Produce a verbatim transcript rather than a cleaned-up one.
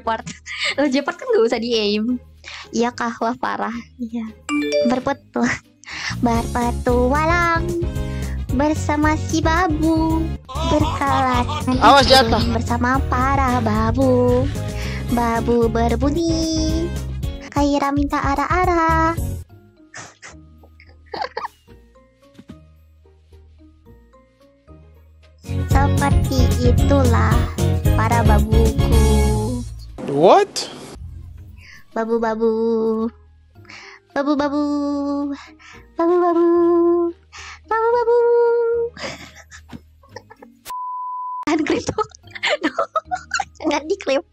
Jeopard. Lo Jeopard kan gak usah di aim. Iya kah, wah parah. Iya. Berpetu berpetualang bersama si babu, berkelas Awas jatuh. bersama para babu. Babu berbunyi, Kaira minta arah-arah. Seperti itulah para babuku. What? Babu-babu, babu-babu, babu-babu, babu-babu. Kan klip tuh. Jangan diklip.